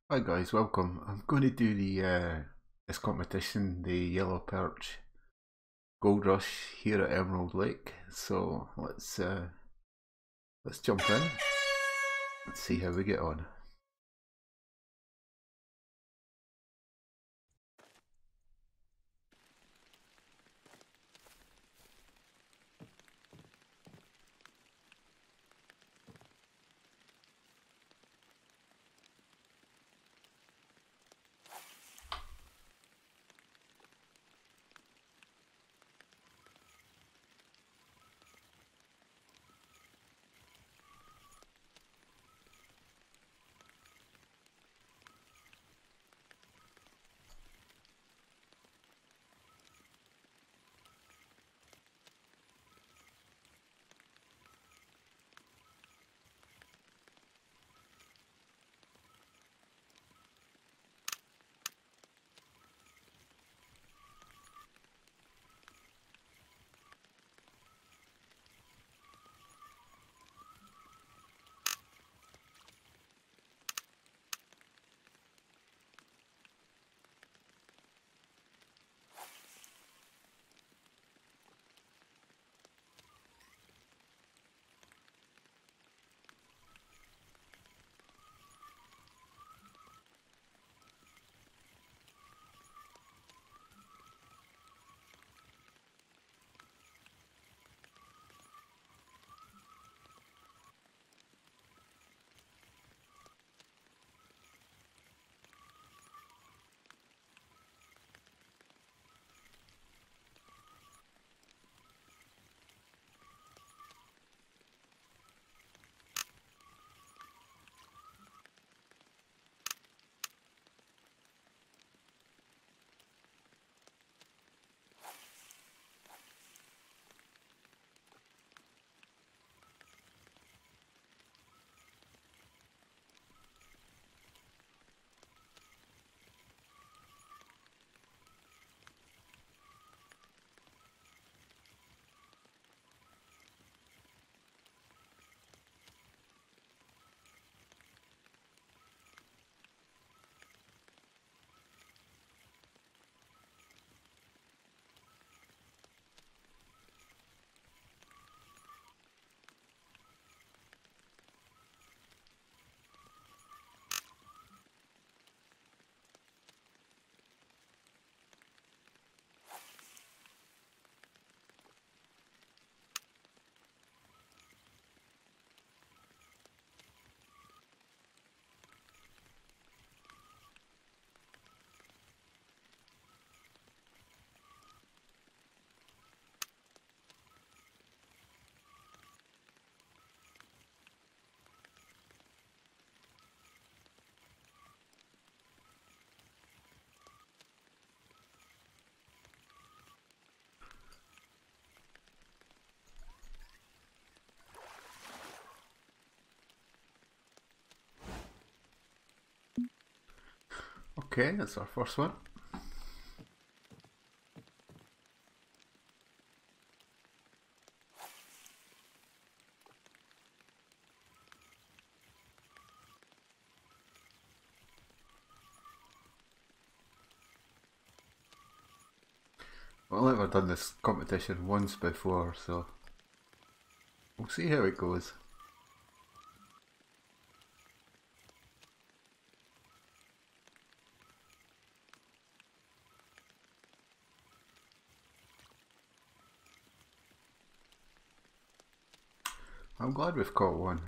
Hi guys, welcome. I'm going to do the this competition, the Yellow Perch Gold Rush here at Emerald Lake. So let's jump in. Let's see how we get on. Okay, that's our first one. Well, I've never done this competition once before, so we'll see how it goes. I'm glad we've caught one.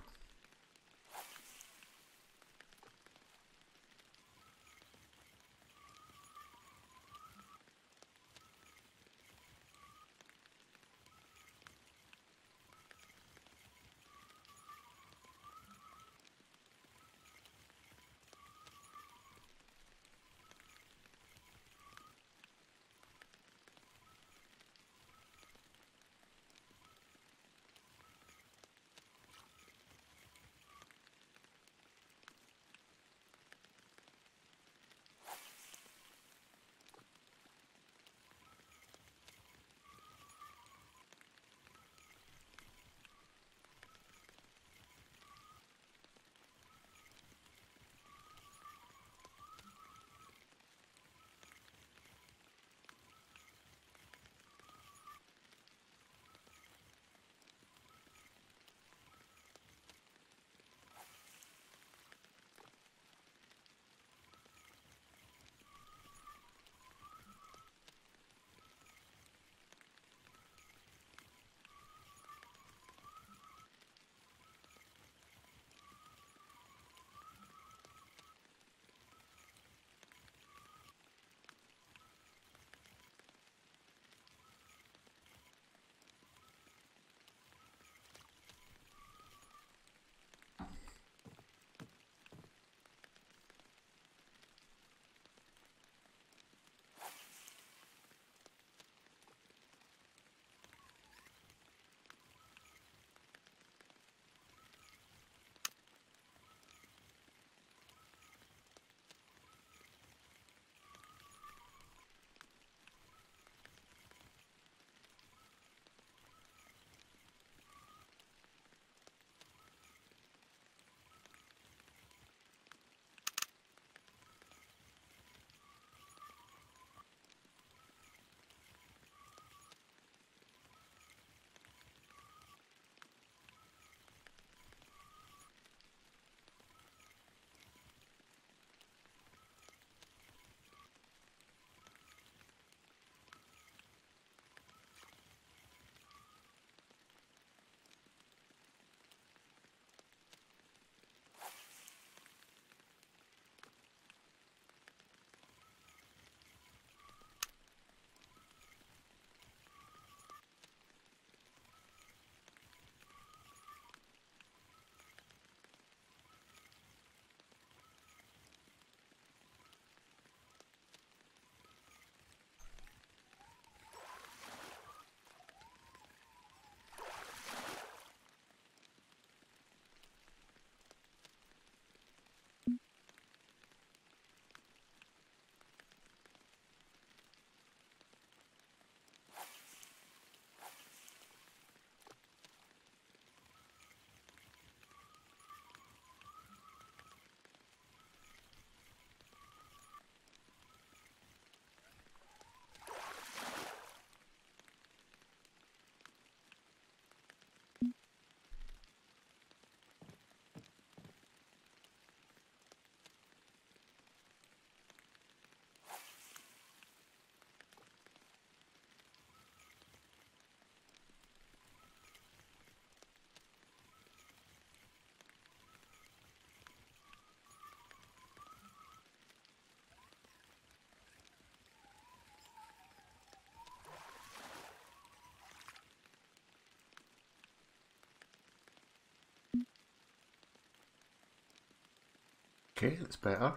Okay, that's better.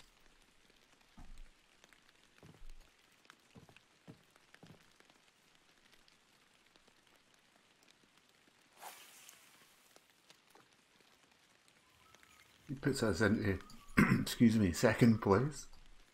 He puts us into, excuse me, second place.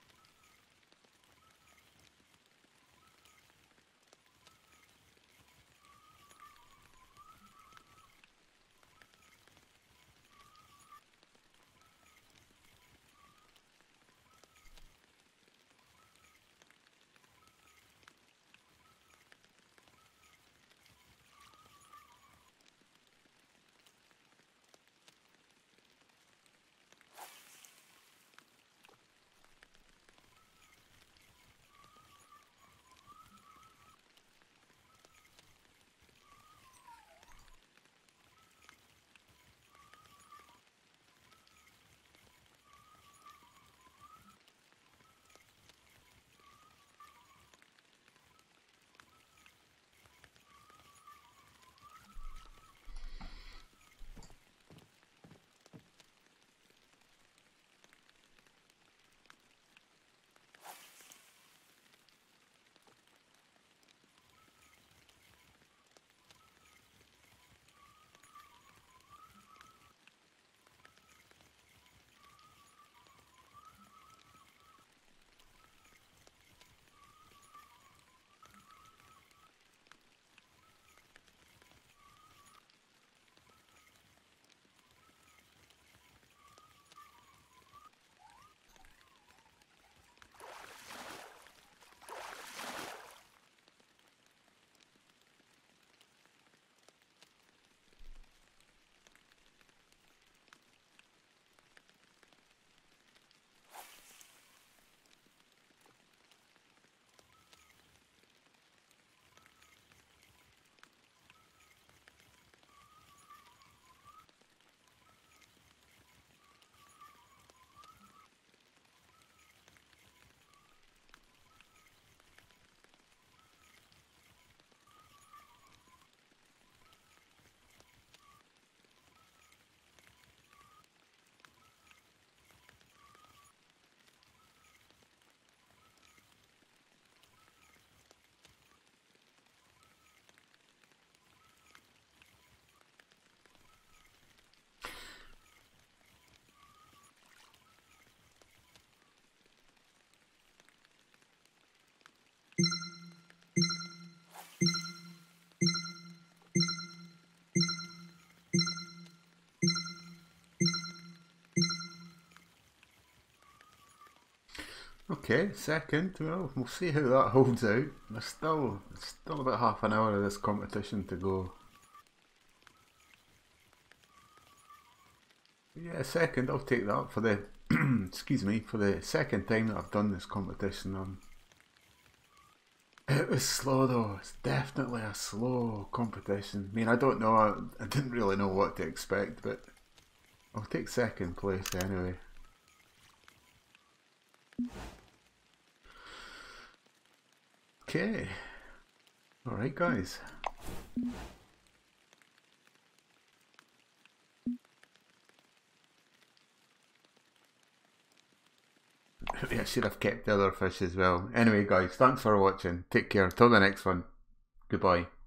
Okay, second. Well, we'll see how that holds out. There's still about half an hour of this competition to go. Yeah, second. I'll take that for the excuse me, for the second time that I've done this competition. It was slow though. It's definitely a slow competition. I mean, I don't know. I didn't really know what to expect, but I'll take second place anyway. Okay. Alright, guys. I should have kept the other fish as well. Anyway, guys, thanks for watching. Take care. Till the next one. Goodbye.